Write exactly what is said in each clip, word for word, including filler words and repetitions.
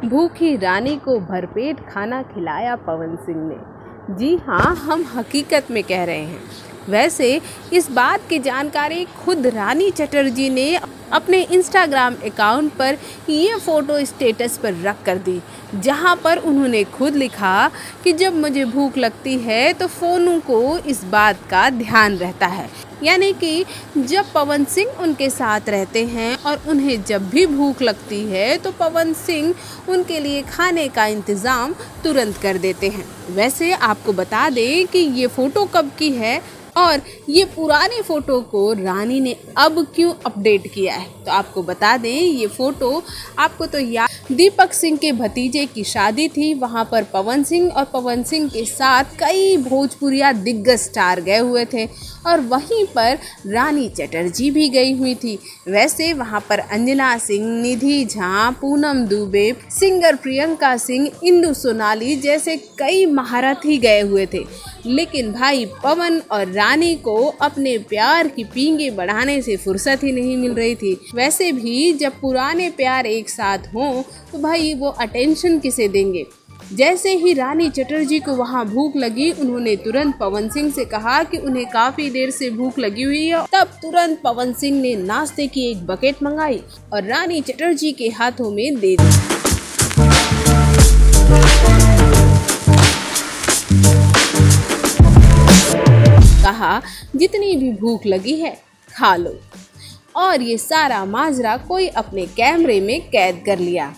भूखी रानी को भरपेट खाना खिलाया पवन सिंह ने। जी हाँ, हम हकीकत में कह रहे हैं। वैसे इस बात की जानकारी खुद रानी चटर्जी ने अपने इंस्टाग्राम अकाउंट पर ये फ़ोटो स्टेटस पर रख कर दी, जहाँ पर उन्होंने खुद लिखा कि जब मुझे भूख लगती है तो फ़ोनू को इस बात का ध्यान रहता है। यानी कि जब पवन सिंह उनके साथ रहते हैं और उन्हें जब भी भूख लगती है तो पवन सिंह उनके लिए खाने का इंतज़ाम तुरंत कर देते हैं। वैसे आपको बता दें कि ये फ़ोटो कब की है और ये पुरानी फ़ोटो को रानी ने अब क्यों अपडेट किया है, तो आपको बता दें ये फ़ोटो आपको तो याद दीपक सिंह के भतीजे की शादी थी। वहाँ पर पवन सिंह और पवन सिंह के साथ कई भोजपुरिया दिग्गज स्टार गए हुए थे और वहीं पर रानी चटर्जी भी गई हुई थी। वैसे वहाँ पर अंजना सिंह, निधि झा, पूनम दुबे, सिंगर प्रियंका सिंह, इंदु सोनाली जैसे कई महारथी गए हुए थे। लेकिन भाई पवन और रानी को अपने प्यार की पींगे बढ़ाने से फुर्सत ही नहीं मिल रही थी। वैसे भी जब पुराने प्यार एक साथ हों तो भाई वो अटेंशन किसे देंगे। जैसे ही रानी चटर्जी को वहाँ भूख लगी, उन्होंने तुरंत पवन सिंह से कहा कि उन्हें काफ़ी देर से भूख लगी हुई है। तब तुरंत पवन सिंह ने नाश्ते की एक बकेट मंगाई और रानी चटर्जी के हाथों में दे दी। कहा जितनी भी भूख लगी है खा लो, और ये सारा माजरा कोई अपने कैमरे में कैद कर लिया।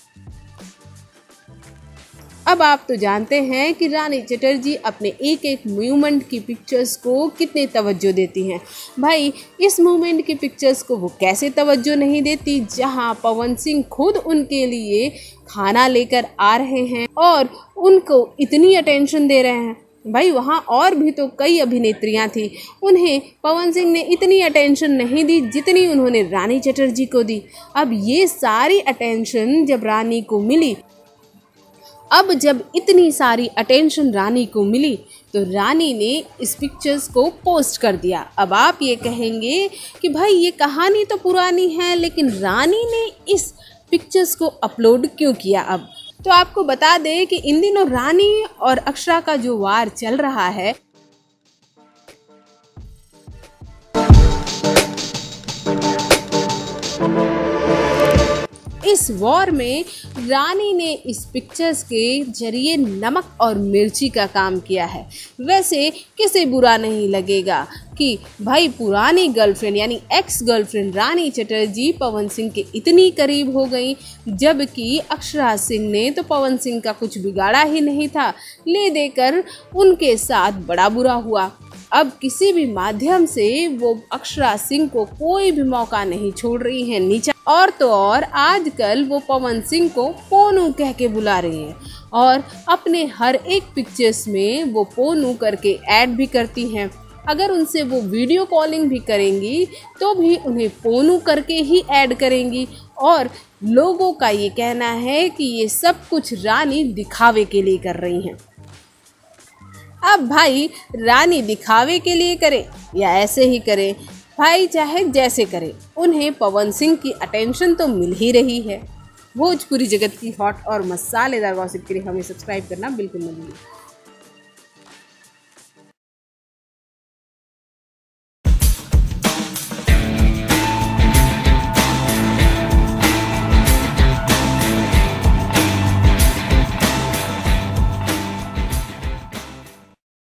अब आप तो जानते हैं कि रानी चटर्जी अपने एक एक मूवमेंट की पिक्चर्स को कितने तवज्जो देती हैं। भाई इस मूवमेंट की पिक्चर्स को वो कैसे तवज्जो नहीं देती, जहां पवन सिंह खुद उनके लिए खाना लेकर आ रहे हैं और उनको इतनी अटेंशन दे रहे हैं। भाई वहाँ और भी तो कई अभिनेत्रियाँ थी, उन्हें पवन सिंह ने इतनी अटेंशन नहीं दी जितनी उन्होंने रानी चटर्जी को दी। अब ये सारी अटेंशन जब रानी को मिली अब जब इतनी सारी अटेंशन रानी को मिली तो रानी ने इस पिक्चर्स को पोस्ट कर दिया। अब आप ये कहेंगे कि भाई ये कहानी तो पुरानी है, लेकिन रानी ने इस पिक्चर्स को अपलोड क्यों किया। अब तो आपको बता दें कि इन दिनों रानी और अक्षरा का जो वार चल रहा है, इस वॉर में रानी ने इस पिक्चर्स के जरिए नमक और मिर्ची का काम किया है। वैसे किसे बुरा नहीं लगेगा कि भाई पुरानी गर्लफ्रेंड यानी एक्स गर्लफ्रेंड रानी चटर्जी पवन सिंह के इतनी करीब हो गई, जबकि अक्षरा सिंह ने तो पवन सिंह का कुछ बिगाड़ा ही नहीं था, ले देकर उनके साथ बड़ा बुरा हुआ। अब किसी भी माध्यम से वो अक्षरा सिंह को कोई भी मौका नहीं छोड़ रही है नीचा, और तो और आजकल वो पवन सिंह को पोनू कह के बुला रही है और अपने हर एक पिक्चर्स में वो पोनू करके ऐड भी करती हैं। अगर उनसे वो वीडियो कॉलिंग भी करेंगी तो भी उन्हें पोनू करके ही ऐड करेंगी, और लोगों का ये कहना है कि ये सब कुछ रानी दिखावे के लिए कर रही हैं। अब भाई रानी दिखावे के लिए करे या ऐसे ही करे, भाई चाहे जैसे करे, उन्हें पवन सिंह की अटेंशन तो मिल ही रही है। भोजपुरी जगत की हॉट और मसालेदार गॉसिप के लिए हमें सब्सक्राइब करना बिल्कुल मत भूलिए।